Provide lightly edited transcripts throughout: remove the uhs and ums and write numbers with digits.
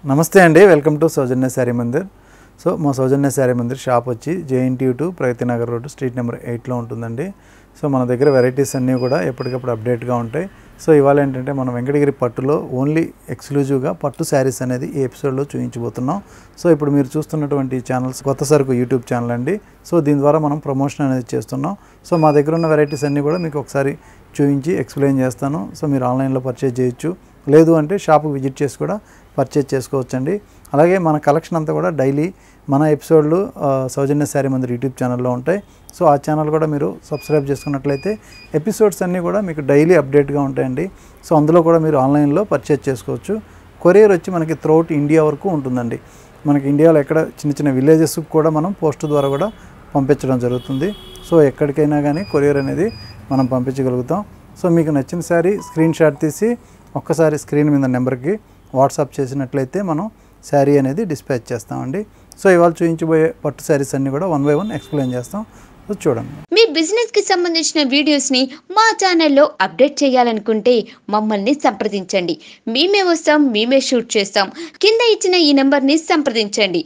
నమస్తే అండి, welcome to Soujanya sari Mandir. So మా సౌజన్య శారీ మందిర్ షాప్ వచ్చి JNTU to Pragathi Nagar road street number 8లో ఉంటుందండి. సో మన దగ్గర వెరైటీస్ అన్నీ కూడా ఎప్పటికప్పుడు అప్డేట్గా ఉంటాయి. సో ఇవాళ ఏంటంటే మనం వెంకటగిరి పట్టులో ఓన్లీ ఎక్స్క్లూజివ్గా పట్టు శారీస్ అనేది ఈ ఎపిసోడ్లో చూపించబోతున్నాం. సో ఇప్పుడు మీరు చూస్తున్నటువంటి ఛానల్స్ కొత్త సరుకు యూట్యూబ్ ఛానల్ అండి. సో దీని ద్వారా మనం ప్రమోషన్ అనేది చేస్తున్నాం. సో మా దగ్గర ఉన్న వెరైటీస్ అన్నీ కూడా మీకు ఒకసారి చూపించి ఎక్స్ప్లెయిన్ చేస్తాను. సో మీరు ఆన్లైన్లో పర్చేజ్ చేయొచ్చు, లేదు అంటే షాప్కి విజిట్ చేసి కూడా పర్చేజ్ చేసుకోవచ్చండి. అలాగే మన కలెక్షన్ అంతా కూడా డైలీ మన ఎపిసోడ్లు సౌజన్య శారీ మందిర్ యూట్యూబ్ ఛానల్లో ఉంటాయి. సో ఆ ఛానల్ కూడా మీరు సబ్స్క్రైబ్ చేసుకున్నట్లయితే ఎపిసోడ్స్ అన్నీ కూడా మీకు డైలీ అప్డేట్గా ఉంటాయండి. సో అందులో కూడా మీరు ఆన్లైన్లో పర్చేజ్ చేసుకోవచ్చు. కొరియర్ వచ్చి మనకి త్రూఅవుట్ ఇండియా వరకు ఉంటుందండి. మనకి ఇండియాలో ఎక్కడ చిన్న చిన్న విలేజెస్కి కూడా మనం పోస్ట్ ద్వారా కూడా పంపించడం జరుగుతుంది. సో ఎక్కడికైనా కానీ కొరియర్ అనేది మనం పంపించగలుగుతాం. సో మీకు నచ్చిన శారీ స్క్రీన్ షాట్ తీసి ఒక్కసారి స్క్రీన్ మీద నెంబర్కి వాట్సాప్ చేసినట్లయితే మనం శారీ అనేది డిస్పాచ్ చేస్తామండి. సో ఇవాళ చూపించబోయే పట్టు శారీస్ అన్నీ కూడా 1 by 1 ఎక్స్ప్లెయిన్ చేస్తాం. సో చూడండి. మీ బిజినెస్ కి సంబంధించిన వీడియోస్ ని మా ఛానల్లో అప్డేట్ చేయాలనుకుంటే మమ్మల్ని సంప్రదించండి. మేమే వస్తాం, మేమే షూట్ చేస్తాం. కింద ఇచ్చిన ఈ నెంబర్ ని సంప్రదించండి.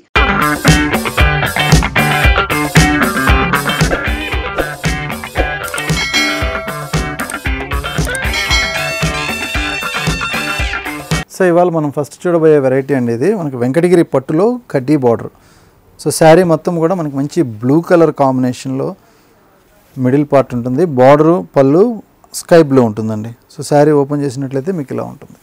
సో ఇవాళ మనం ఫస్ట్ చూడబోయే వెరైటీ అండి. ఇది మనకి వెంకటగిరి పట్టులో కడ్డీ బార్డర్. సో శారీ మొత్తం కూడా మనకి మంచి బ్లూ కలర్ కాంబినేషన్లో మిడిల్ పార్ట్ ఉంటుంది. బార్డరు పళ్ళు స్కై బ్లూ ఉంటుందండి. సో శారీ ఓపెన్ చేసినట్లయితే మీకు ఇలా ఉంటుంది.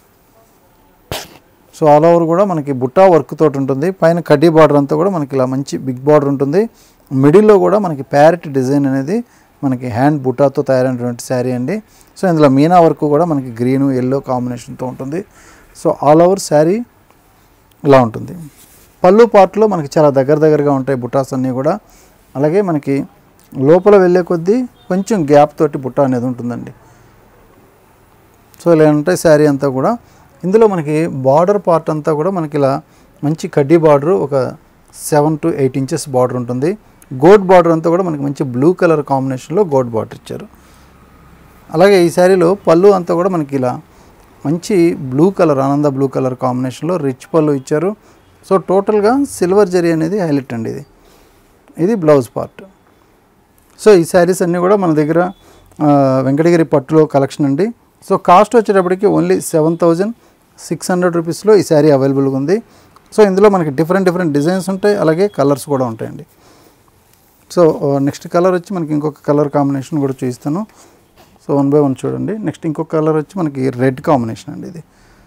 సో ఆల్ ఓవర్ కూడా మనకి బుట్టా వర్క్ తోటి ఉంటుంది. పైన కడ్డీ బార్డర్ అంతా కూడా మనకి ఇలా మంచి బిగ్ బార్డర్ ఉంటుంది. మిడిల్లో కూడా మనకి ప్యారెట్ డిజైన్ అనేది మనకి హ్యాండ్ బుట్టాతో తయారైనటువంటి శారీ అండి. సో ఇందులో మీనా వర్క్ కూడా మనకి గ్రీను ఎల్లో కాంబినేషన్తో ఉంటుంది. సో ఆల్ ఓవర్ శారీ ఇలా ఉంటుంది. పళ్ళు పార్ట్లో మనకి చాలా దగ్గరగా ఉంటాయి బుట్టాస్ అన్నీ కూడా. అలాగే మనకి లోపల వెళ్ళే కొద్దీ కొంచెం గ్యాప్ తోటి బుట్ట అనేది ఉంటుందండి. సో ఇలా ఉంటాయి శారీ అంతా కూడా. ఇందులో మనకి బార్డర్ పార్ట్ అంతా కూడా మనకి ఇలా మంచి కడ్డీ బార్డరు ఒక 7 to 8 inches బార్డర్ ఉంటుంది. గోడ్ బార్డర్ అంతా కూడా మనకి మంచి బ్లూ కలర్ కాంబినేషన్లో గోడ్ బార్డర్ ఇచ్చారు. అలాగే ఈ శారీలో పళ్ళు అంతా కూడా మనకి ఇలా మంచి బ్లూ కలర్ ఆనంద బ్లూ కలర్ కాంబినేషన్లో రిచ్ పళ్ళు ఇచ్చారు. సో టోటల్గా సిల్వర్ జరీ అనేది హైలైట్ అండి. ఇది బ్లౌజ్ పార్ట్. సో ఈ శారీస్ అన్నీ కూడా మన దగ్గర వెంకటగిరి పట్టులో కలెక్షన్ అండి. సో కాస్ట్ వచ్చేటప్పటికి ఓన్లీ 7,600 రూపీస్లో ఈ శారీ అవైలబుల్గా ఉంది. సో ఇందులో మనకి డిఫరెంట్ డిజైన్స్ ఉంటాయి, అలాగే కలర్స్ కూడా ఉంటాయండి. సో నెక్స్ట్ కలర్ వచ్చి మనకి ఇంకొక కలర్ కాంబినేషన్ కూడా చూపిస్తాను. సో 1 by 1 చూడండి. నెక్స్ట్ ఇంకొక కలర్ వచ్చి మనకి రెడ్ కాంబినేషన్ అండి. ఇది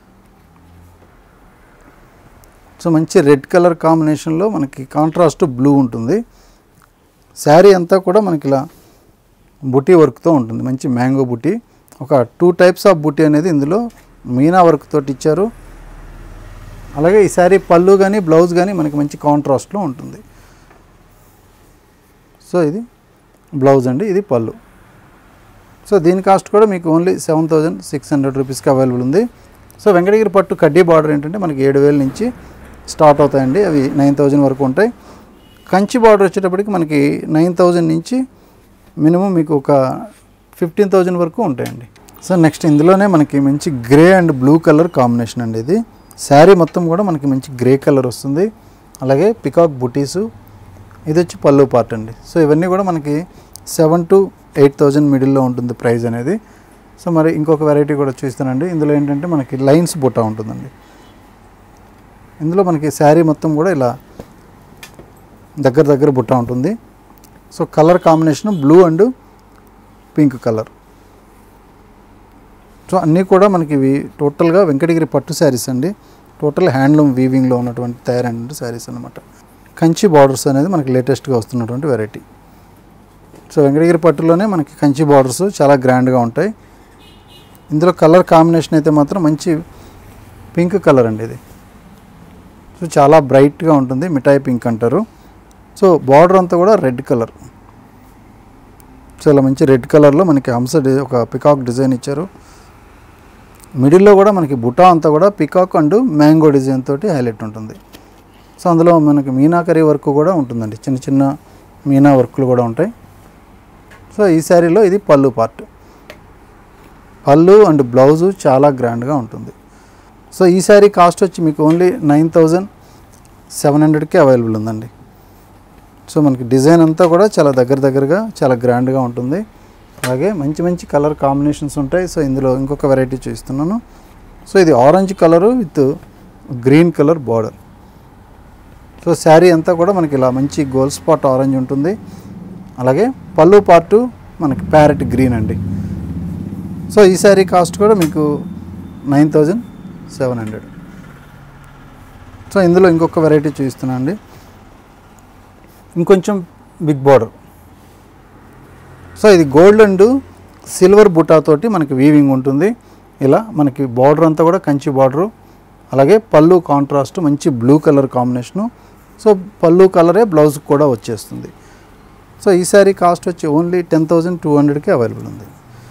సో మంచి రెడ్ కలర్ కాంబినేషన్లో మనకి కాంట్రాస్ట్ బ్లూ ఉంటుంది. శారీ అంతా కూడా మనకి ఇలా బుటీ వర్క్తో ఉంటుంది. మంచి మ్యాంగో బుటీ. ఒక 2 types ఆఫ్ బుటీ అనేది ఇందులో మీనా వర్క్ తోటి ఇచ్చారు. అలాగే ఈ శారీ పళ్ళు కానీ బ్లౌజ్ కానీ మనకి మంచి కాంట్రాస్ట్లో ఉంటుంది. సో ఇది బ్లౌజ్ అండి, ఇది పళ్ళు. సో దీని కాస్ట్ కూడా మీకు ఓన్లీ 7,600 రూపీస్కి అవైలబుల్ ఉంది. సో వెంకటగిరి పట్టు కడ్డీ బార్డర్ ఏంటంటే మనకి 7,000 నుంచి స్టార్ట్ అవుతాయండి. అవి 9,000 వరకు ఉంటాయి. కంచి బార్డర్ వచ్చేటప్పటికి మనకి 9,000 నుంచి మినిమం మీకు ఒక 15,000 వరకు ఉంటాయండి. సో నెక్స్ట్ ఇందులోనే మనకి మంచి grey and blue colour combination అండి. ఇది శారీ మొత్తం కూడా మనకి మంచి గ్రే కలర్ వస్తుంది. అలాగే పికాక్ బుటీసు. ఇది వచ్చి పళ్ళు పార్ట్ అండి. సో ఇవన్నీ కూడా మనకి 7,000 to 8,000 మిడిల్లో ఉంటుంది ప్రైస్ అనేది. సో మరి ఇంకొక వెరైటీ కూడా చూస్తానండి. ఇందులో ఏంటంటే మనకి లైన్స్ బుట్ట ఉంటుందండి. ఇందులో మనకి శారీ మొత్తం కూడా ఇలా దగ్గర బుట్ట ఉంటుంది. So colour combination blue and pink colour. So అన్నీ కూడా మనకి ఇవి టోటల్గా వెంకటగిరి పట్టు శారీస్ అండి. టోటల్ హ్యాండ్లూమ్ వీవింగ్లో ఉన్నటువంటి తయారైన శారీస్ అనమాట. కంచి బార్డర్స్ అనేది మనకి లేటెస్ట్గా వస్తున్నటువంటి వెరైటీ. సో వెంకటగిరి పట్టులోనే మనకి కంచి బార్డర్స్ చాలా గ్రాండ్గా ఉంటాయి. ఇందులో కలర్ కాంబినేషన్ అయితే మాత్రం మంచి పింక్ కలర్ అండి. ఇది సో చాలా బ్రైట్గా ఉంటుంది, మిఠాయి పింక్ అంటారు. సో బార్డర్ అంతా కూడా రెడ్ కలర్. సో ఇలా మంచి రెడ్ కలర్లో మనకి ఒక పికాక్ డిజైన్ ఇచ్చారు. మిడిల్లో కూడా మనకి బుటా అంతా కూడా పికాక్ అండ్ మ్యాంగో డిజైన్ తోటి హైలైట్ ఉంటుంది. సో అందులో మనకి మీనాకరీ వర్క్ కూడా ఉంటుందండి. చిన్న మీనా వర్క్లు కూడా ఉంటాయి. సో ఈ శారీలో ఇది పళ్ళు పార్ట్. పళ్ళు అండ్ బ్లౌజు చాలా గ్రాండ్గా ఉంటుంది. సో ఈ శారీ కాస్ట్ వచ్చి మీకు ఓన్లీ 9700కే అవైలబుల్ ఉందండి. సో మనకి డిజైన్ అంతా కూడా చాలా దగ్గరగా చాలా గ్రాండ్గా ఉంటుంది. అలాగే మంచి మంచి కలర్ కాంబినేషన్స్ ఉంటాయి. సో ఇందులో ఇంకొక వెరైటీ చూపిస్తున్నాను. సో ఇది orange colour with green colour border. So saree అంతా కూడా మనకి ఇలా మంచి గోల్డ్ స్పాట్ ఆరెంజ్ ఉంటుంది. అలాగే పళ్ళు పార్టు మనకి ప్యారెట్ గ్రీన్ అండి. సో ఈ శారీ కాస్ట్ కూడా మీకు 9700. సో ఇందులో ఇంకొక వెరైటీ చూపిస్తున్నా అండి. ఇంకొంచెం బిగ్ బార్డర్. సో ఇది గోల్డ్ అండ్ సిల్వర్ బుటాతోటి మనకి వీవింగ్ ఉంటుంది. ఇలా మనకి బార్డర్ అంతా కూడా కంచి బార్డరు. అలాగే పళ్ళు కాంట్రాస్ట్ మంచి బ్లూ కలర్ కాంబినేషను. సో పళ్ళు కలరే బ్లౌజ్ కూడా వచ్చేస్తుంది. సో ఈ శారీ కాస్ట్ వచ్చి ఓన్లీ 10200కి అవైలబుల్ ఉంది.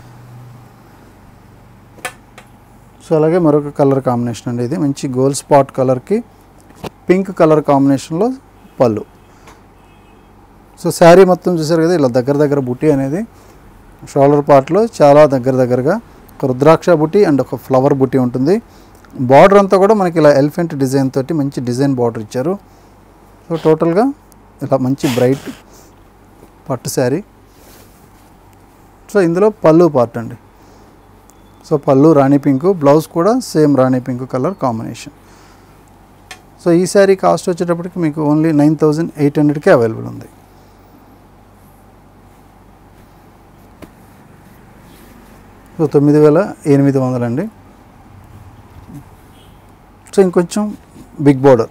సో అలాగే మరొక కలర్ కాంబినేషన్ అండి. ఇది మంచి గోల్డ్ స్పాట్ కలర్కి పింక్ కలర్ కాంబినేషన్లో పళ్ళు. సో శారీ మొత్తం చూసారు కదా, ఇలా దగ్గర బుట్టి అనేది షోల్డర్ పార్ట్లో చాలా దగ్గరగా ఒక రుద్రాక్ష బుట్టి అండ్ ఒక ఫ్లవర్ బుట్టి ఉంటుంది. బార్డర్ అంతా కూడా మనకి ఇలా ఎలిఫెంట్ డిజైన్ తోటి మంచి డిజైన్ బార్డర్ ఇచ్చారు. సో టోటల్గా ఇలా మంచి బ్రైట్ పట్టు శారీ. సో ఇందులో పళ్ళు పార్ట్ అండి. సో పళ్ళు రాణి పింకు, బ్లౌజ్ కూడా సేమ్ రాణి పింకు కలర్ కాంబినేషన్. సో ఈ శారీ కాస్ట్ వచ్చేటప్పటికి మీకు ఓన్లీ 9800కే అవైలబుల్ ఉంది. సో 9800 అండి. సో ఇంకొంచెం బిగ్ బార్డర్.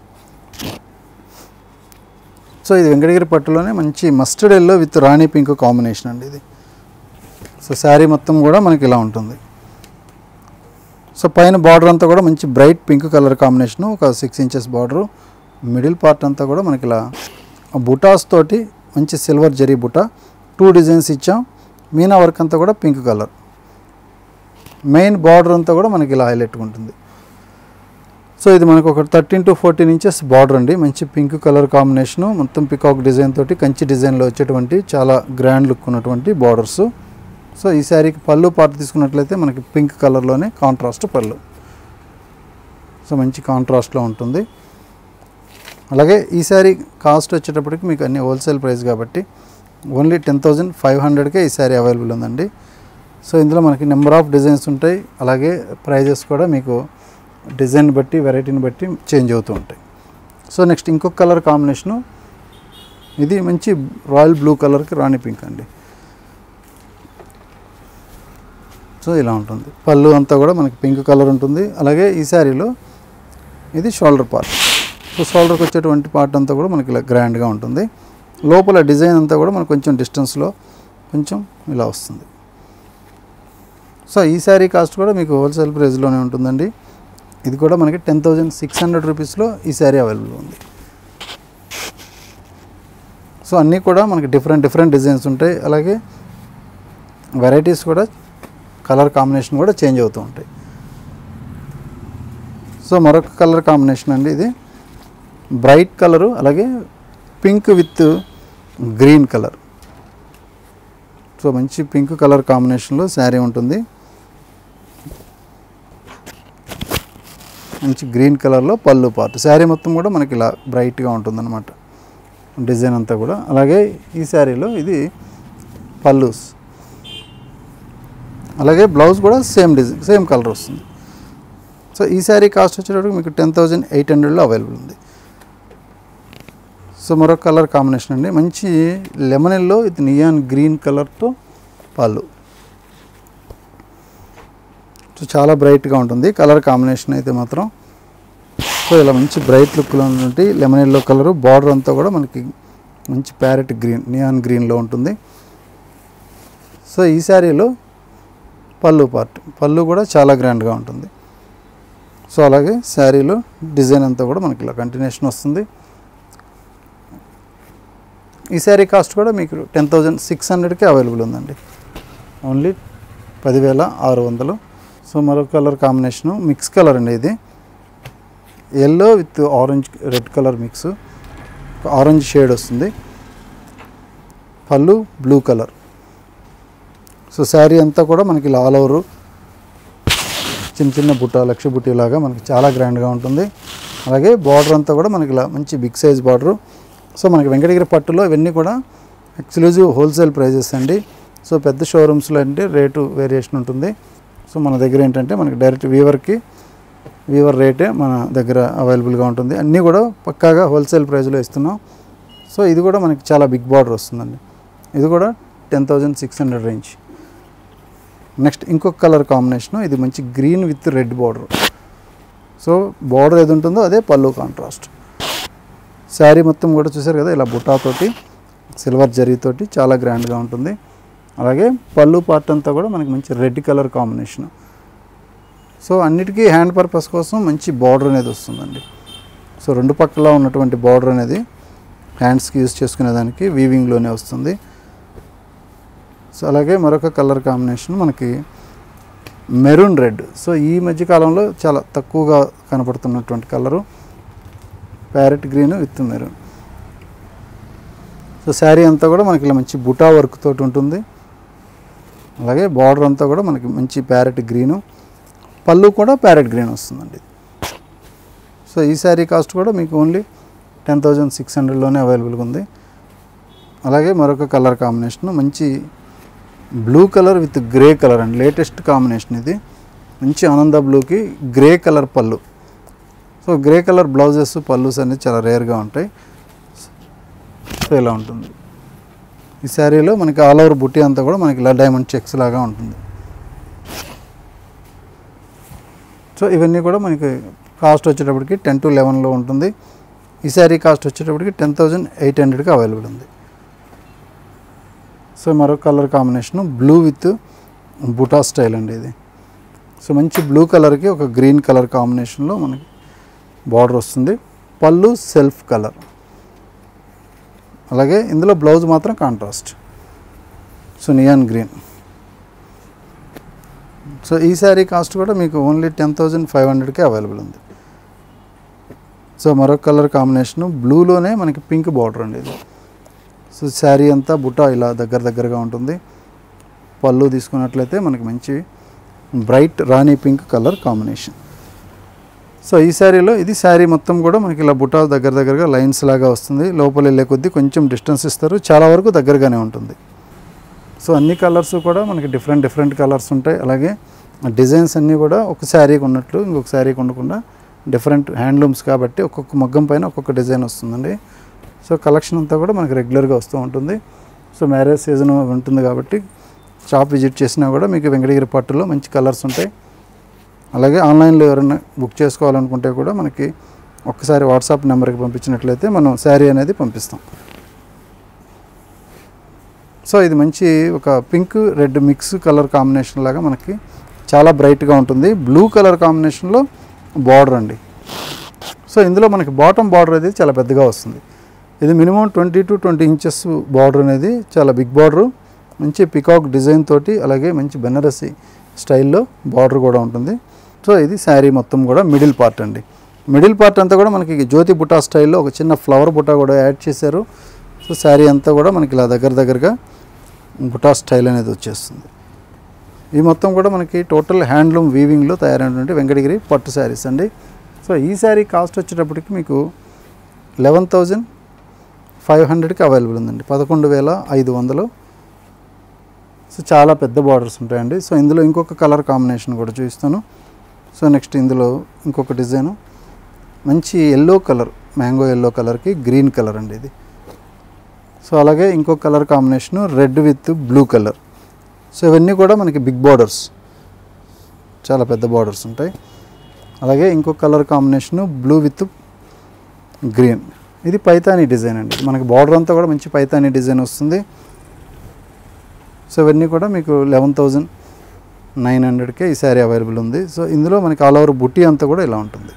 సో ఇది వెంకటగిరి పట్టులోనే మంచి మస్టర్డ్ ఎల్లో విత్ రాణి పింక్ కాంబినేషన్ అండి ఇది. సో శారీ మొత్తం కూడా మనకి ఇలా ఉంటుంది. సో పైన బార్డర్ అంతా కూడా మంచి బ్రైట్ పింక్ కలర్ కాంబినేషను, ఒక 6 ఇంచెస్ బార్డరు. మిడిల్ పార్ట్ అంతా కూడా మనకి ఇలా బుటాస్ తోటి మంచి సిల్వర్ జరీ బుటా 2 డిజైన్స్ ఇచ్చాం. మీనా వర్క్ అంతా కూడా పింక్ కలర్. మెయిన్ బార్డర్ అంతా కూడా మనకి ఇలా హైలైట్ ఉంటుంది. సో ఇది మనకు ఒక 13 to 14 ఇంచెస్ బార్డర్ అండి. మంచి పింక్ కలర్ కాంబినేషను, మొత్తం పికాక్ డిజైన్ తోటి కంచి డిజైన్లో వచ్చేటువంటి చాలా గ్రాండ్ లుక్ ఉన్నటువంటి బార్డర్స్. సో ఈ శారీకి పళ్ళు పార్ట్ తీసుకున్నట్లయితే మనకి పింక్ కలర్లోనే కాంట్రాస్ట్ పళ్ళు. సో మంచి కాంట్రాస్ట్లో ఉంటుంది. అలాగే ఈ శారీ కాస్ట్ వచ్చేటప్పటికి మీకు అన్ని హోల్సేల్ ప్రైస్ కాబట్టి ఓన్లీ 10500కే ఈ శారీ అవైలబుల్ ఉందండి. సో ఇందులో మనకి నెంబర్ ఆఫ్ డిజైన్స్ ఉంటాయి. అలాగే ప్రైజెస్ కూడా మీకు డిజైన్ బట్టి వెరైటీని బట్టి చేంజ్ అవుతూ ఉంటాయి. సో నెక్స్ట్ ఇంకొక కలర్ కాంబినేషను, ఇది మంచి రాయల్ బ్లూ కలర్కి రాణి పింక్ అండి. సో ఇలా ఉంటుంది. పళ్ళు అంతా కూడా మనకి పింక్ కలర్ ఉంటుంది. అలాగే ఈ శారీలో ఇది షోల్డర్ పార్ట్. సో షోల్డర్కి వచ్చేటువంటి పార్ట్ అంతా కూడా మనకి ఇలా గ్రాండ్గా ఉంటుంది. లోపల డిజైన్ అంతా కూడా మనకు కొంచెం డిస్టెన్స్లో కొంచెం ఇలా వస్తుంది. సో ఈ శారీ కాస్ట్ కూడా మీకు హోల్సేల్ ప్రైస్లోనే ఉంటుందండి. ఇది కూడా మనకి 10600 రూపీస్లో ఈ శారీ అవైలబుల్ ఉంది. సో అన్నీ కూడా మనకి డిఫరెంట్ డిజైన్స్ ఉంటాయి. అలాగే వెరైటీస్ కూడా కలర్ కాంబినేషన్ కూడా చేంజ్ అవుతూ ఉంటాయి. సో మరొక కలర్ కాంబినేషన్ అండి. ఇది బ్రైట్ కలరు, అలాగే pink with green colour. So మంచి పింక్ కలర్ కాంబినేషన్లో శారీ ఉంటుంది. మంచి గ్రీన్ కలర్లో పళ్ళు పార్ట్. శారీ మొత్తం కూడా మనకి ఇలా బ్రైట్గా ఉంటుందన్నమాట డిజైన్ అంతా కూడా. అలాగే ఈ శారీలో ఇది పళ్ళుస్, అలాగే బ్లౌజ్ కూడా సేమ్ డిజైన్ సేమ్ కలర్ వస్తుంది. సో ఈ శారీ కాస్ట్ వచ్చేటప్పుడు మీకు 10800లో అవైలబుల్ ఉంది. సో మరొక కలర్ కాంబినేషన్ అండి. మంచి lemon yellow with neon green కలర్తో పళ్ళు. సో చాలా బ్రైట్గా ఉంటుంది కలర్ కాంబినేషన్ అయితే మాత్రం. సో ఇలా మంచి బ్రైట్ లుక్లో ఉన్నటువంటి లెమన్ ఎల్లో కలరు. బార్డర్ అంతా కూడా మనకి మంచి ప్యారెట్ గ్రీన్ నియాన్ గ్రీన్లో ఉంటుంది. సో ఈ శారీలో పళ్ళు పార్ట్, పళ్ళు కూడా చాలా గ్రాండ్గా ఉంటుంది. సో అలాగే శారీలో డిజైన్ అంతా కూడా మనకి ఇలా కంటిన్యూషన్ వస్తుంది. ఈ శారీ కాస్ట్ కూడా మీకు 10600కే అవైలబుల్ ఉందండి. ఓన్లీ 10600. సో మరొక కలర్ కాంబినేషను మిక్స్ కలర్ అండి. ఇది yellow with orange red colour mix, orange shade వస్తుంది. పళ్ళు బ్లూ కలర్. సో శారీ అంతా కూడా మనకి ఆల్ ఓవర్ చిన్న చిన్న బుట్ట లక్ష బుట్టి లాగా మనకి చాలా గ్రాండ్గా ఉంటుంది. అలాగే బార్డర్ అంతా కూడా మనకి ఇలా మంచి బిగ్ సైజ్ బార్డరు. సో మనకి వెంకటగిరి పట్టులో ఇవన్నీ కూడా ఎక్స్క్లూజివ్ హోల్సేల్ ప్రైజెస్ అండి. సో పెద్ద షోరూమ్స్లో అంటే రేటు వేరియేషన్ ఉంటుంది. సో మన దగ్గర ఏంటంటే మనకి డైరెక్ట్ వీవర్ రేటే మన దగ్గర అవైలబుల్గా ఉంటుంది. అన్నీ కూడా పక్కాగా హోల్సేల్ ప్రైస్లో ఇస్తున్నాం. సో ఇది కూడా మనకి చాలా బిగ్ బార్డర్ వస్తుందండి. ఇది కూడా 10,600 రేంజ్. నెక్స్ట్ ఇంకొక కలర్ కాంబినేషను, ఇది మంచి green with red border. So border ఏది ఉంటుందో అదే పళ్ళు కాంట్రాస్ట్. శారీ మొత్తం కూడా చూసారు కదా, ఇలా బుటాతోటి సిల్వర్ జరీతోటి చాలా గ్రాండ్గా ఉంటుంది. అలాగే పళ్ళు పార్ట్ అంతా కూడా మనకి మంచి రెడ్ కలర్ కాంబినేషన్. సో అన్నిటికీ హ్యాండ్ పర్పస్ కోసం మంచి బార్డర్ అనేది వస్తుందండి. సో రెండు పక్కల ఉన్నటువంటి బార్డర్ అనేది హ్యాండ్స్కి యూజ్ చేసుకునేదానికి వీవింగ్లోనే వస్తుంది. సో అలాగే మరొక కలర్ కాంబినేషన్ మనకి మెరూన్ రెడ్. సో ఈ మధ్యకాలంలో చాలా తక్కువగా కనపడుతున్నటువంటి colour parrot green with maroon. So saree అంతా కూడా మనకి ఇలా మంచి బుటా వర్క్ తోటి ఉంటుంది. అలాగే బార్డర్ అంతా కూడా మనకి మంచి ప్యారెట్ గ్రీను, పళ్ళు కూడా ప్యారెట్ గ్రీన్ వస్తుందండి. సో ఈ శారీ కాస్ట్ కూడా మీకు ఓన్లీ 10,600లోనే అవైలబుల్గా ఉంది. అలాగే మరొక కలర్ కాంబినేషన్ మంచి blue colour with grey colour అండి. లేటెస్ట్ కాంబినేషన్ ఇది. మంచి ఆనంద బ్లూకి గ్రే కలర్ పళ్ళు. సో గ్రే కలర్ బ్లౌజెస్ పళ్ళుస్ అనేది చాలా రేర్గా ఉంటాయి. సో ఇలా ఉంటుంది. ఈ శారీలో మనకి ఆల్ ఓవర్ బుట్టి అంతా కూడా మనకి ఇలా డైమండ్ చెక్స్ లాగా ఉంటుంది. సో ఇవన్నీ కూడా మనకి కాస్ట్ వచ్చేటప్పటికి 10 to 11లో ఉంటుంది. ఈ శారీ కాస్ట్ వచ్చేటప్పటికి 10,800కి అవైలబుల్ ఉంది. సో మరో కలర్ కాంబినేషను బ్లూ విత్ బుటా స్టైల్ అండి ఇది. సో మంచి బ్లూ కలర్కి ఒక గ్రీన్ కలర్ కాంబినేషన్లో మనకి బార్డర్ వస్తుంది. పళ్ళు సెల్ఫ్ కలర్. అలాగే ఇందులో బ్లౌజ్ మాత్రం contrast. So neon green. So ఈ శారీ కాస్ట్ కూడా మీకు ఓన్లీ 10,500కే అవైలబుల్ ఉంది. సో మరొక కలర్ కాంబినేషను బ్లూలోనే మనకి పింక్ బార్డర్ అండి ఇది. సో శారీ అంతా బుటా ఇలా దగ్గరగా ఉంటుంది. పళ్ళు తీసుకున్నట్లయితే మనకి మంచి బ్రైట్ రాణి పింక్ కలర్ కాంబినేషన్. సో ఈ శారీలో ఇది శారీ మొత్తం కూడా మనకి ఇలా బుటా దగ్గరగా లైన్స్ లాగా వస్తుంది. లోపల వెళ్ళే కొద్దీ కొంచెం డిస్టెన్స్ ఇస్తారు, చాలా వరకు దగ్గరగానే ఉంటుంది. సో అన్ని కలర్స్ కూడా మనకి డిఫరెంట్ కలర్స్ ఉంటాయి. అలాగే డిజైన్స్ అన్నీ కూడా ఒక శారీకి ఉన్నట్లు ఇంకొక శారీకి ఉండకుండా డిఫరెంట్ హ్యాండ్లూమ్స్ కాబట్టి ఒక్కొక్క మగ్గం పైన ఒక్కొక్క డిజైన్ వస్తుందండి. సో కలెక్షన్ అంతా కూడా మనకి రెగ్యులర్గా వస్తూ ఉంటుంది. సో మ్యారేజ్ సీజన్ ఉంటుంది కాబట్టి షాప్ విజిట్ చేసినా కూడా మీకు వెంకటగిరి పట్టులో మంచి కలర్స్ ఉంటాయి. అలాగే ఆన్లైన్లో ఎవరైనా బుక్ చేసుకోవాలనుకుంటే కూడా మనకి ఒక్కసారి వాట్సాప్ నెంబర్కి పంపించినట్లయితే మనం శారీ అనేది పంపిస్తాం. సో ఇది మంచి ఒక pink red mix colour combination లాగా మనకి చాలా బ్రైట్గా ఉంటుంది. బ్లూ కలర్ కాంబినేషన్లో బార్డర్ అండి. సో ఇందులో మనకి బాటమ్ బార్డర్ అనేది చాలా పెద్దగా వస్తుంది. ఇది మినిమం 20 to 20 ఇంచెస్ బార్డర్ అనేది చాలా బిగ్ బార్డరు. మంచి పికాక్ డిజైన్ తోటి అలాగే మంచి బెనారసి స్టైల్లో బార్డర్ కూడా ఉంటుంది. సో ఇది శారీ మొత్తం కూడా మిడిల్ పార్ట్ అండి. మిడిల్ పార్ట్ అంతా కూడా మనకి జ్యోతి బుటా స్టైల్లో ఒక చిన్న ఫ్లవర్ బుటా కూడా యాడ్ చేశారు. సో శారీ అంతా కూడా మనకి ఇలా దగ్గరగా బుటా స్టైల్ అనేది వచ్చేస్తుంది. ఈ మొత్తం కూడా మనకి టోటల్ హ్యాండ్లూమ్ వీవింగ్లో తయారైనటువంటి వెంకటగిరి పట్టు శారీస్ అండి. సో ఈ శారీ కాస్ట్ వచ్చేటప్పటికి మీకు 11,500కి అవైలబుల్ ఉందండి. 11,500. సో చాలా పెద్ద బార్డర్స్ ఉంటాయండి. సో ఇందులో ఇంకొక కలర్ కాంబినేషన్ కూడా చూపిస్తాను. సో నెక్స్ట్ ఇందులో ఇంకొక డిజైను మంచి ఎల్లో కలర్, మ్యాంగో ఎల్లో కలర్కి గ్రీన్ కలర్ అండి ఇది. సో అలాగే ఇంకొక colour combination red with blue colour. So ఇవన్నీ కూడా మనకి బిగ్ బార్డర్స్, చాలా పెద్ద బార్డర్స్ ఉంటాయి. అలాగే ఇంకొక colour combination blue with green. ఇది పైతానీ డిజైన్ అండి. మనకి బార్డర్ అంతా కూడా మంచి పైతానీ డిజైన్ వస్తుంది. సో ఇవన్నీ కూడా మీకు 11,900కే ఈ శారీ అవైలబుల్ ఉంది. సో ఇందులో మనకి ఆల్ ఓవర్ బుట్టి అంతా కూడా ఇలా ఉంటుంది.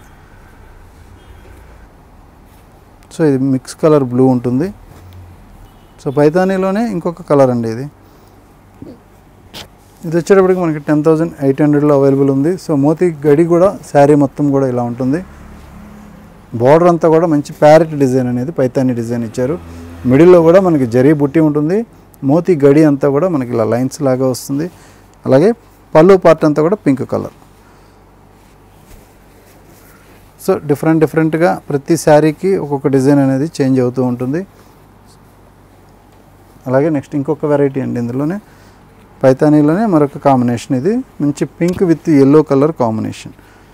సో ఇది మిక్స్ కలర్ బ్లూ ఉంటుంది. సో పైతానీలోనే ఇంకొక కలర్ అండి ఇది. ఇది వచ్చేటప్పటికి మనకి 10,800లో అవైలబుల్ ఉంది. సో మోతీ గడి కూడా శారీ మొత్తం కూడా ఇలా ఉంటుంది. బార్డర్ అంతా కూడా మంచి ప్యారెట్ డిజైన్ అనేది పైతానీ డిజైన్ ఇచ్చారు. మిడిల్లో కూడా మనకి జరీ బుట్టి ఉంటుంది. మోతీ గడి అంతా కూడా మనకి ఇలా లైన్స్ లాగా వస్తుంది. అలాగే పళ్ళు పార్ట్ అంతా కూడా పింక్ కలర్. సో డిఫరెంట్గా ప్రతి శారీకి ఒక్కొక్క డిజైన్ అనేది చేంజ్ అవుతూ ఉంటుంది. అలాగే నెక్స్ట్ ఇంకొక వెరైటీ అండి, ఇందులోనే పైతానీలోనే మరొక కాంబినేషన్. ఇది మంచి pink with yellow colour combination.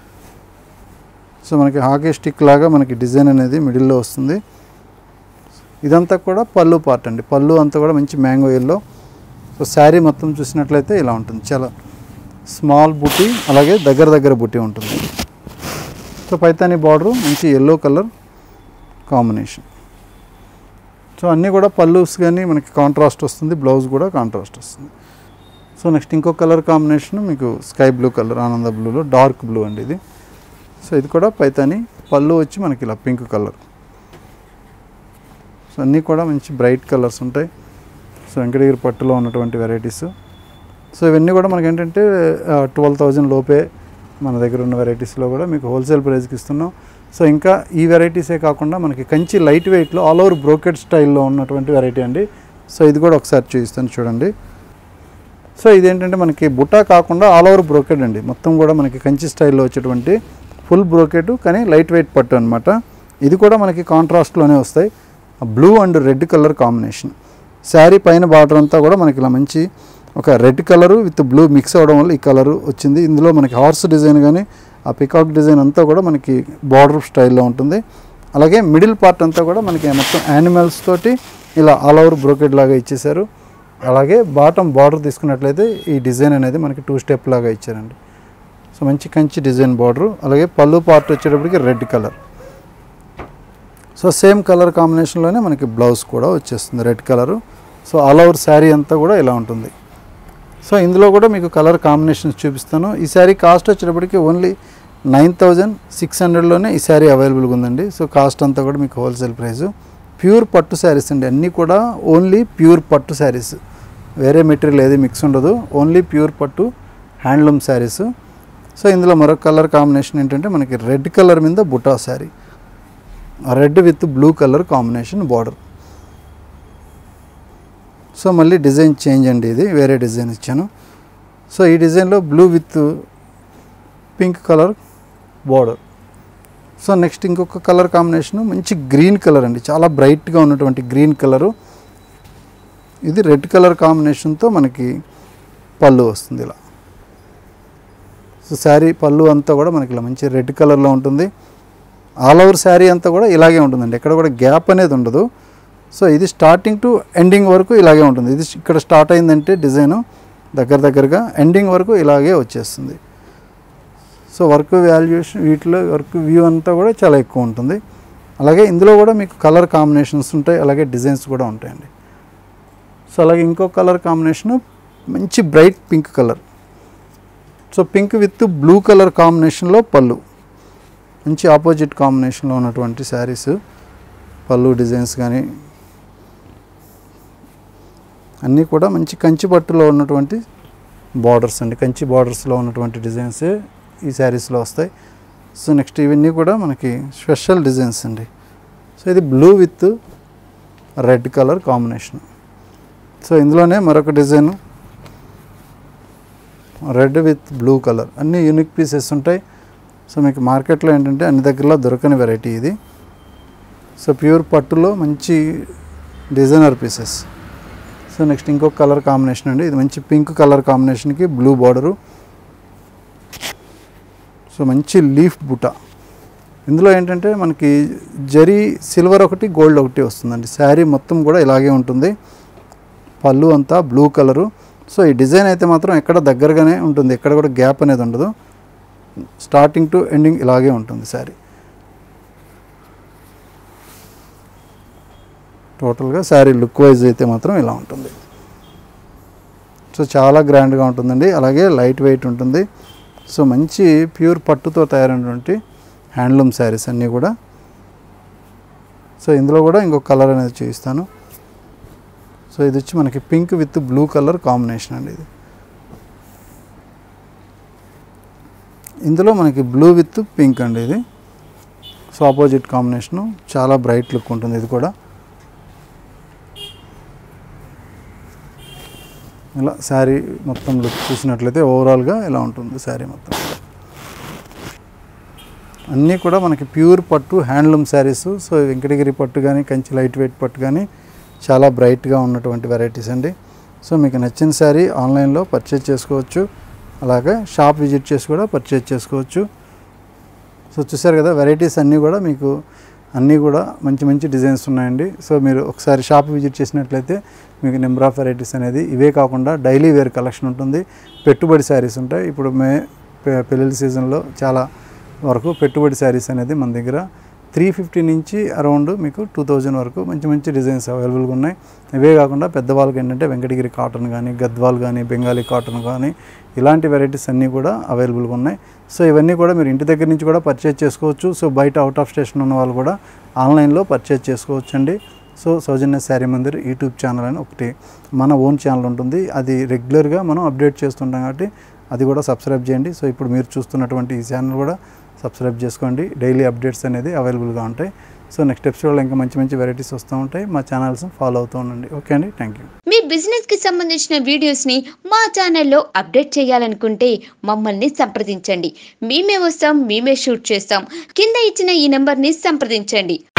So మనకి హాకీ స్టిక్ లాగా మనకి డిజైన్ అనేది మిడిల్లో వస్తుంది. ఇదంతా కూడా పళ్ళు పార్ట్ అండి. పళ్ళు అంతా కూడా మంచి మ్యాంగో ఎల్లో. సో శారీ మొత్తం చూసినట్లయితే ఇలా ఉంటుంది, చాలా స్మాల్ బుటీ, అలాగే దగ్గర బుటీ ఉంటుంది. సో పైతానీ బార్డరు మంచి ఎల్లో కలర్ కాంబినేషన్. సో అన్నీ కూడా పల్లూస్ కానీ మనకి కాంట్రాస్ట్ వస్తుంది, బ్లౌజ్ కూడా కాంట్రాస్ట్ వస్తుంది. సో నెక్స్ట్ ఇంకో కలర్ కాంబినేషన్ మీకు స్కై బ్లూ కలర్, ఆనంద బ్లూలో డార్క్ బ్లూ అండి ఇది. సో ఇది కూడా పైతానీ, పళ్ళు వచ్చి మనకి ఇలా పింక్ కలర్. సో అన్నీ కూడా మంచి బ్రైట్ కలర్స్ ఉంటాయి. సో వెంకటగిరి పట్టులో ఉన్నటువంటి వెరైటీస్. సో ఇవన్నీ కూడా మనకి ఏంటంటే 12,000 లోపే మన దగ్గర ఉన్న వెరైటీస్లో కూడా మీకు హోల్సేల్ ప్రైస్కి ఇస్తున్నాం. సో ఇంకా ఈ వెరైటీసే కాకుండా మనకి కంచి లైట్ వెయిట్లో ఆల్ ఓవర్ బ్రోకెడ్ స్టైల్లో ఉన్నటువంటి వెరైటీ అండి. సో ఇది కూడా ఒకసారి చూపిస్తాను చూడండి. సో ఇదేంటంటే మనకి బుట్టా కాకుండా ఆల్ ఓవర్ బ్రోకెడ్ అండి. మొత్తం కూడా మనకి కంచి స్టైల్లో వచ్చేటువంటి ఫుల్ బ్రోకెడ్ కానీ లైట్ వెయిట్ పట్టు అనమాట. ఇది కూడా మనకి కాంట్రాస్ట్లోనే వస్తాయి, blue and red colour combination. Saree పైన బార్డర్ అంతా కూడా మనకి ఇలా మంచి ఒక red colour with blue mix అవడం వల్ల ఈ కలరు వచ్చింది. ఇందులో మనకి హార్స్ డిజైన్ కానీ ఆ పికాక్ డిజైన్ అంతా కూడా మనకి బార్డర్ స్టైల్లో ఉంటుంది. అలాగే మిడిల్ పార్ట్ అంతా కూడా మనకి మొత్తం యానిమల్స్ తోటి ఇలా ఆల్ ఓవర్ బ్రోకెడ్ లాగా ఇచ్చేసారు. అలాగే బాటమ్ బార్డర్ తీసుకున్నట్లయితే ఈ డిజైన్ అనేది మనకి 2 స్టెప్ లాగా ఇచ్చారండి. సో మంచి కంచి డిజైన్ బార్డరు. అలాగే పళ్ళు పార్ట్ వచ్చేటప్పటికి red colour. So same colour కాంబినేషన్లోనే మనకి బ్లౌజ్ కూడా వచ్చేస్తుంది red colour. So all over saree అంతా కూడా ఇలా ఉంటుంది. సో ఇందులో కూడా మీకు కలర్ కాంబినేషన్స్ చూపిస్తాను. ఈ శారీ కాస్ట్ వచ్చేటప్పటికి ఓన్లీ 9,600లోనే ఈ శారీ అవైలబుల్గా ఉందండి. సో కాస్ట్ అంతా కూడా మీకు హోల్సేల్ ప్రైస్. ప్యూర్ పట్టు శారీస్ అండి, అన్నీ కూడా ఓన్లీ ప్యూర్ పట్టు శారీస్, వేరే మెటీరియల్ ఏది మిక్స్ ఉండదు, ఓన్లీ ప్యూర్ పట్టు హ్యాండ్లూమ్ శారీస్. సో ఇందులో మరొక కలర్ కాంబినేషన్ ఏంటంటే మనకి రెడ్ కలర్ మీద బుటా saree, red with blue colour combination border. So మళ్ళీ డిజైన్ చేంజ్ అండి, ఇది వేరే డిజైన్ ఇచ్చాను. సో ఈ డిజైన్లో blue with pink colour border. So next ఇంకొక కలర్ కాంబినేషన్ మంచి గ్రీన్ కలర్ అండి, చాలా బ్రైట్గా ఉన్నటువంటి గ్రీన్ కలరు. ఇది రెడ్ కలర్ కాంబినేషన్తో మనకి పళ్ళు వస్తుంది ఇలా. సో శారీ పళ్ళు అంతా కూడా మనకి ఇలా మంచి రెడ్ కలర్లో ఉంటుంది. ఆల్ ఓవర్ శారీ అంతా కూడా ఇలాగే ఉంటుందండి, ఎక్కడ కూడా గ్యాప్ అనేది ఉండదు. సో ఇది స్టార్టింగ్ టు ఎండింగ్ వరకు ఇలాగే ఉంటుంది. ఇది ఇక్కడ స్టార్ట్ అయిందంటే డిజైను దగ్గరగా ఎండింగ్ వరకు ఇలాగే వచ్చేస్తుంది. సో వర్క్ వాల్యుయేషన్ వీటిలో వర్క్ వ్యూ అంతా కూడా చాలా ఎక్కువ ఉంటుంది. అలాగే ఇందులో కూడా మీకు కలర్ కాంబినేషన్స్ ఉంటాయి, అలాగే డిజైన్స్ కూడా ఉంటాయండి. సో అలాగే ఇంకో కలర్ కాంబినేషను మంచి bright pink colour. So pink with blue colour కాంబినేషన్లో పళ్ళు, మంచి ఆపోజిట్ కాంబినేషన్లో ఉన్నటువంటి శారీస్. పళ్ళు డిజైన్స్ కానీ అన్నీ కూడా మంచి కంచి పట్టులో ఉన్నటువంటి బార్డర్స్ అండి, కంచి బార్డర్స్లో ఉన్నటువంటి డిజైన్సే ఈ శారీస్లో వస్తాయి. సో నెక్స్ట్ ఇవన్నీ కూడా మనకి స్పెషల్ డిజైన్స్ అండి. సో ఇది blue with red colour combination. So ఇందులోనే మరొక design red with blue colour. అన్నీ యూనిక్ పీసెస్ ఉంటాయి. సో మీకు మార్కెట్లో ఏంటంటే అన్ని దగ్గరలో దొరకని వెరైటీ ఇది. సో ప్యూర్ పట్టులో మంచి డిజైనర్ పీసెస్. సో నెక్స్ట్ ఇంకొక కలర్ కాంబినేషన్ అండి, ఇది మంచి పింక్ కలర్ కాంబినేషన్కి బ్లూ బార్డరు. సో మంచి లీఫ్ బుట్ట. ఇందులో ఏంటంటే మనకి జరీ సిల్వర్ ఒకటి గోల్డ్ ఒకటి వస్తుందండి. శారీ మొత్తం కూడా ఇలాగే ఉంటుంది. పళ్ళు అంతా బ్లూ కలరు. సో ఈ డిజైన్ అయితే మాత్రం ఎక్కడ దగ్గరగానే ఉంటుంది, ఎక్కడ కూడా గ్యాప్ అనేది ఉండదు. స్టార్టింగ్ టు ఎండింగ్ ఇలాగే ఉంటుంది శారీ. టోటల్గా శారీ లుక్ వైజ్ అయితే మాత్రం ఇలా ఉంటుంది. సో చాలా గ్రాండ్గా ఉంటుందండి, అలాగే లైట్ వెయిట్ ఉంటుంది. సో మంచి ప్యూర్ పట్టుతో తయారైనటువంటి హ్యాండ్లూమ్ శారీస్ అన్నీ కూడా. సో ఇందులో కూడా ఇంకొక కలర్ అనేది చూపిస్తాను. సో ఇది వచ్చి మనకి pink with blue colour combination అండి. ఇది ఇందులో మనకి బ్లూ విత్ పింక్ అండి ఇది. సో ఆపోజిట్ కాంబినేషను, చాలా బ్రైట్ లుక్ ఉంటుంది ఇది కూడా. ఇలా శారీ మొత్తం లుక్ చూసినట్లయితే ఓవరాల్గా ఇలా ఉంటుంది శారీ మొత్తం. అన్నీ కూడా మనకి ప్యూర్ పట్టు హ్యాండ్లూమ్ శారీస్. సో వెంకటగిరి పట్టు కానీ కంచి లైట్ వెయిట్ పట్టు కానీ చాలా బ్రైట్గా ఉన్నటువంటి వెరైటీస్ అండి. సో మీకు నచ్చిన శారీ ఆన్లైన్లో పర్చేజ్ చేసుకోవచ్చు, అలాగే షాప్ విజిట్ చేసి కూడా పర్చేజ్ చేసుకోవచ్చు. సో చూసారు కదా వెరైటీస్ అన్నీ కూడా మీకు అన్నీ కూడా మంచి మంచి డిజైన్స్ ఉన్నాయండి. సో మీరు ఒకసారి షాప్ విజిట్ చేసినట్లయితే మీకు నెంబర్ ఆఫ్ వెరైటీస్ అనేది ఇవే కాకుండా డైలీ వేర్ కలెక్షన్ ఉంటుంది, పెట్టుబడి శారీస్ ఉంటాయి. ఇప్పుడు పెళ్ళిళ్ళ సీజన్లో చాలా వరకు పెట్టుబడి శారీస్ అనేది మన దగ్గర 350 నుంచి అరౌండ్ మీకు 2000 వరకు మంచి మంచి డిజైన్స్ అవైలబుల్గా ఉన్నాయి. ఇవే కాకుండా పెద్దవాళ్ళకి ఏంటంటే వెంకటగిరి కాటన్ కానీ, గద్వాల్ కానీ, బెంగాలీ కాటన్ కానీ ఇలాంటి వెరైటీస్ అన్నీ కూడా అవైలబుల్గా ఉన్నాయి. సో ఇవన్నీ కూడా మీరు ఇంటి దగ్గర నుంచి కూడా పర్చేజ్ చేసుకోవచ్చు. సో బయట అవుట్ ఆఫ్ స్టేషన్ ఉన్న వాళ్ళు కూడా ఆన్లైన్లో పర్చేజ్ చేసుకోవచ్చు అండి. So Soujanya sari Mandir YouTube channel అని ఒకటి మన ఓన్ ఛానల్ ఉంటుంది, అది రెగ్యులర్గా మనం అప్డేట్ చేస్తుంటాం కాబట్టి అది కూడా సబ్స్క్రైబ్ చేయండి. సో ఇప్పుడు మీరు చూస్తున్నటువంటి ఈ ఛానల్ కూడా సబ్స్క్రైబ్ చేసుకోండి, డైలీ అప్డేట్స్ అనేది అవైలబుల్గా ఉంటాయి. సో నెక్స్ట్ ఎపిసోడ్లో ఇంకా మంచి మంచి వెరైటీస్ వస్తూ ఉంటాయి. మా ఛానల్స్ని ఫాలో అవుతూ ఉండండి. ఓకే అండి, థ్యాంక్ యూ. మీ బిజినెస్కి సంబంధించిన వీడియోస్ని మా ఛానల్లో అప్డేట్ చేయాలనుకుంటే మమ్మల్ని సంప్రదించండి. మేమే వస్తాం, మేమే షూట్ చేస్తాం. కింద ఇచ్చిన ఈ నెంబర్ని సంప్రదించండి.